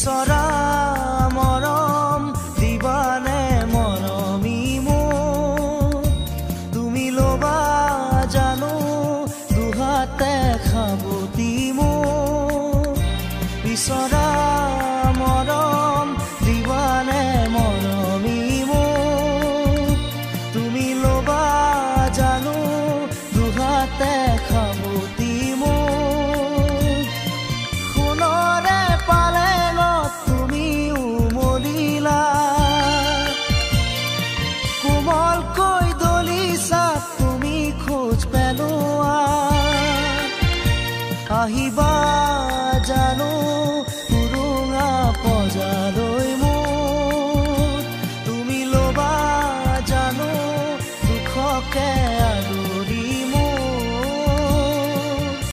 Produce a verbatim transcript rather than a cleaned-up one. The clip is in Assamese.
বিচৰা মৰম দিবানে মৰমি মোক তুমি ল'বা জানো দুহাতে খাবতি মোক বিচৰা মৰম দিবানে মৰমি মোক তুমি ল'বা জানো দুহাতে খাবতি মোক সোণৰে পালেঙত তুমি উমলিলা কোমলকৈ দলিছাত তুমি খোজ পেলোৱা আহিবা